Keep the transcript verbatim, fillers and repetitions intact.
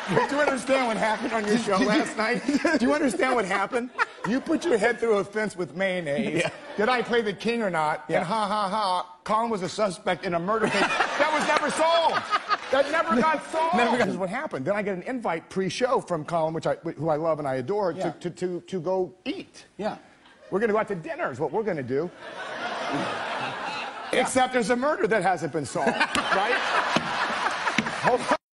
Do you understand what happened on your show last night? Do you understand what happened? You put your head through a fence with mayonnaise. Yeah. Did I play the king or not? Yeah. And ha, ha, ha, Colin was a suspect in a murder case. That was never solved. That never got solved. Never got. This is what happened. Then I get an invite pre-show from Colin, which I, who I love and I adore, yeah. to, to, to, to go eat. Yeah. We're going to go out to dinner is what we're going to do. Yeah. Except there's a murder that hasn't been solved, right? Hold on.